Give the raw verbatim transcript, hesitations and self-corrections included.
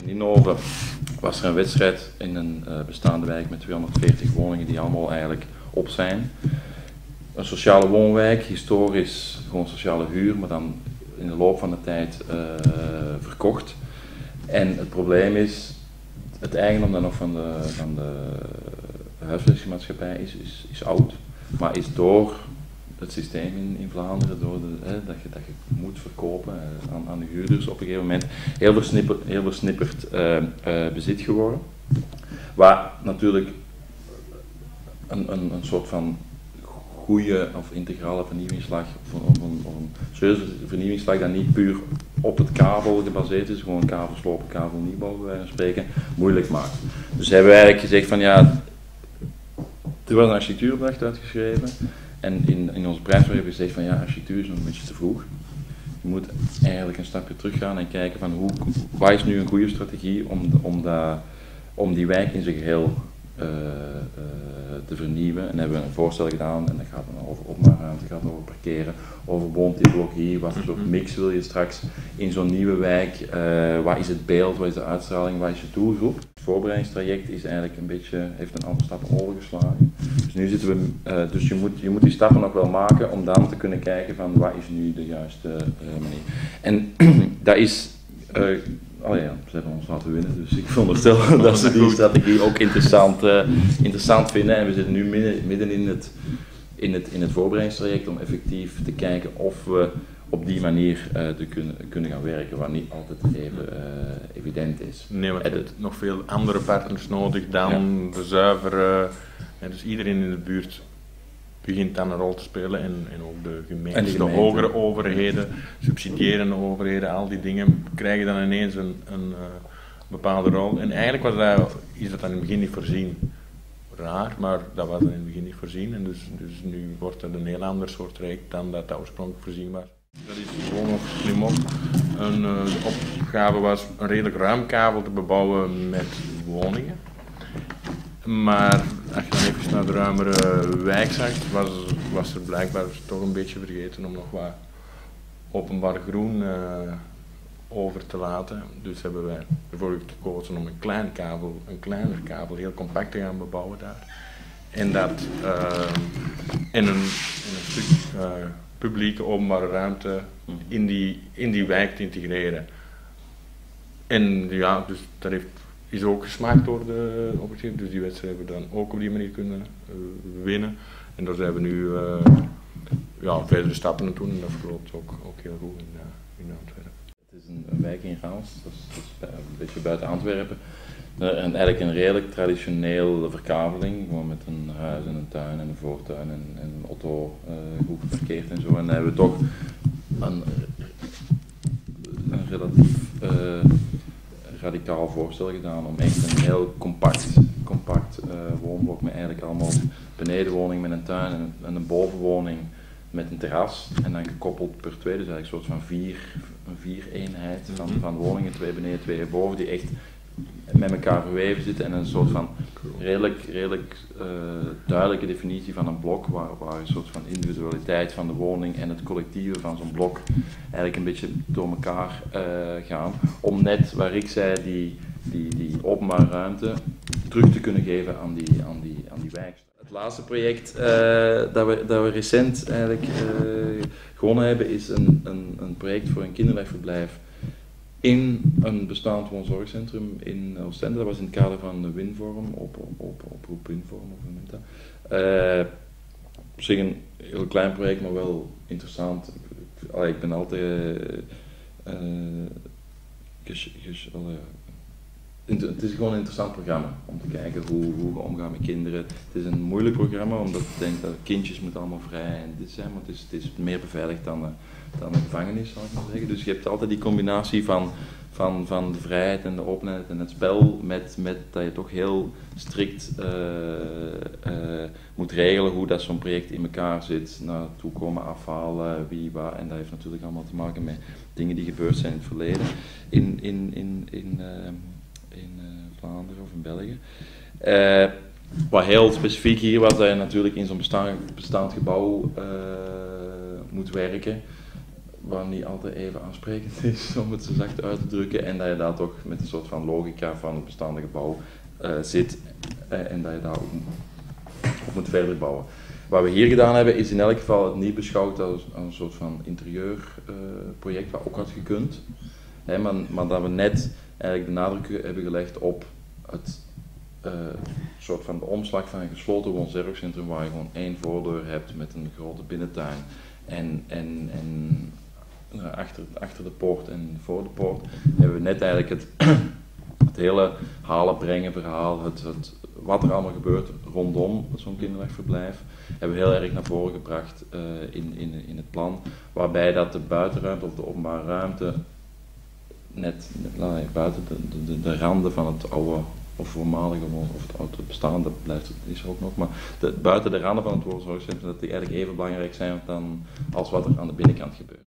In Inhoven was er een wedstrijd in een uh, bestaande wijk met tweehonderdveertig woningen die allemaal eigenlijk op zijn. Een sociale woonwijk, historisch gewoon sociale huur, maar dan in de loop van de tijd uh, verkocht. En het probleem is, het eigendom dan nog van de, van de huisvestingsmaatschappij is, is, is oud, maar is door het systeem in, in Vlaanderen, door de, hè, dat, je, dat je moet verkopen uh, aan, aan de huurders op een gegeven moment, heel versnipperd, heel versnipperd uh, uh, bezit geworden. Waar natuurlijk een, een, een soort van goede of integrale vernieuwingsslag, of een, of een serieuze vernieuwingsslag dat niet puur op het kavel gebaseerd is, gewoon kavel slopen, kavel nieuwbouw bij wijze van spreken, moeilijk maakt. Dus hebben we eigenlijk gezegd van ja, er was een architectuuropdracht uitgeschreven en in, in onze prijsvraag hebben we gezegd van ja, architectuur is nog een beetje te vroeg. Je moet eigenlijk een stapje terug gaan en kijken van hoe, wat is nu een goede strategie om, om, dat, om die wijk in zijn geheel Uh, uh, te vernieuwen. En hebben we een voorstel gedaan en dat gaat dan over opmaakruimte, gaat over parkeren, over woontypologie, wat voor soort mix wil je straks in zo'n nieuwe wijk, uh, wat is het beeld, wat is de uitstraling, wat is je doelgroep. Het voorbereidingstraject is eigenlijk een beetje, heeft een aantal stappen overgeslagen. Dus nu zitten we, uh, dus je moet, je moet die stappen nog wel maken om dan te kunnen kijken van wat is nu de juiste uh, manier. En dat is uh, Oh ja, ze hebben ons laten winnen, dus ik veronderstel dat ze die strategie ook interessant, uh, interessant vinden. En we zitten nu midden, midden in, het, in, het, in het voorbereidingstraject om effectief te kijken of we op die manier uh, te kunnen, kunnen gaan werken, wat niet altijd even uh, evident is. Nee, maar je hebt nog veel andere partners nodig dan ja. de zuivere. Ja, dus iedereen in de buurt begint dan een rol te spelen en, en ook de gemeenten, de, gemeente. de hogere overheden, subsidierende overheden, al die dingen krijgen dan ineens een, een uh, bepaalde rol. En eigenlijk was dat, is dat dan in het begin niet voorzien. Raar, maar dat was dan in het begin niet voorzien en dus, dus nu wordt het een heel ander soort traject dan dat dat oorspronkelijk voorzien was. Dat is gewoon nog slim op. Een, uh, de opgave was een redelijk ruim kavel te bebouwen met woningen. Maar als je dan even naar de ruimere wijk zag, was, was er blijkbaar toch een beetje vergeten om nog wat openbaar groen uh, over te laten. Dus hebben wij ervoor gekozen om een klein kabel, een kleiner kabel, heel compact te gaan bebouwen daar. En dat uh, in, een, in een stuk uh, publieke openbare ruimte in die, in die wijk te integreren. En ja, dus dat heeft is ook gesmaakt door de opportuniteit, dus die wedstrijd hebben we dan ook op die manier kunnen uh, winnen. En daar zijn we nu uh, ja, verdere stappen aan doen en dat verloopt ook, ook heel goed in, uh, in Antwerpen. Het is een, een wijk in Raals, dat is, dat is een beetje buiten Antwerpen. Uh, en eigenlijk een redelijk traditioneel verkaveling, gewoon met een huis en een tuin en een voortuin en, en een auto uh, goed geparkeerd en zo. En dan hebben we toch een, een relatief uh, radicaal voorstel gedaan om echt een heel compact, compact uh, woonblok met eigenlijk allemaal benedenwoning met een tuin en een, en een bovenwoning met een terras en dan gekoppeld per twee, dus eigenlijk een soort van vier, een vier eenheid van, van woningen, twee beneden, twee boven, die echt met elkaar verweven zitten en een soort van redelijk, redelijk uh, duidelijke definitie van een blok waar, waar een soort van individualiteit van de woning en het collectieve van zo'n blok eigenlijk een beetje door elkaar uh, gaan, om net, waar ik zei, die, die, die openbare ruimte terug te kunnen geven aan die, aan die, aan die wijk. Het laatste project uh, dat, we, dat we recent eigenlijk uh, gewonnen hebben is een, een, een project voor een kinderdagverblijf in een bestaand woonzorgcentrum in Oostende. Dat was in het kader van de Winvorm, op, op, op, oproep Winvorm, of hoe noemt dat. Uh, op zich een heel klein project, maar wel interessant. Ik, allee, ik ben altijd uh, ges, ges, allee, het is gewoon een interessant programma om te kijken hoe, hoe we omgaan met kinderen. Het is een moeilijk programma, omdat ik denk dat kindjes moeten allemaal vrij en dit zijn, maar het is, het is meer beveiligd dan, dan een gevangenis, zal ik maar zeggen. Dus je hebt altijd die combinatie van, van, van de vrijheid en de openheid en het spel, met, met dat je toch heel strikt uh, uh, moet regelen hoe dat zo'n project in elkaar zit, naartoe komen, afhalen, wie, waar, en dat heeft natuurlijk allemaal te maken met dingen die gebeurd zijn in het verleden. In, in, in, in, uh, in uh, Vlaanderen of in België. Uh, wat heel specifiek hier was, dat je natuurlijk in zo'n bestaand, bestaand gebouw uh, moet werken, wat niet altijd even aansprekend is, om het zo zacht uit te drukken, en dat je daar toch met een soort van logica van het bestaande gebouw uh, zit uh, en dat je daar ook op moet verder bouwen. Wat we hier gedaan hebben is in elk geval het niet beschouwd als een soort van interieurproject, uh, wat ook had gekund, hè, maar, maar dat we net eigenlijk de nadruk hebben gelegd op het uh, soort van de omslag van een gesloten woon-zorgcentrum waar je gewoon één voordeur hebt met een grote binnentuin en, en, en uh, achter, achter de poort en voor de poort hebben we net eigenlijk het, het hele halen, brengen verhaal, het, het, wat er allemaal gebeurt rondom zo'n kinderwachtverblijf, hebben we heel erg naar voren gebracht uh, in, in, in het plan, waarbij dat de buitenruimte of de openbare ruimte net, net nee, buiten de, de, de randen van het oude of voormalige of het oude bestaande blijft, is er ook nog, maar de, buiten de randen van het woonzorgcentrum dat die eigenlijk even belangrijk zijn dan als wat er aan de binnenkant gebeurt.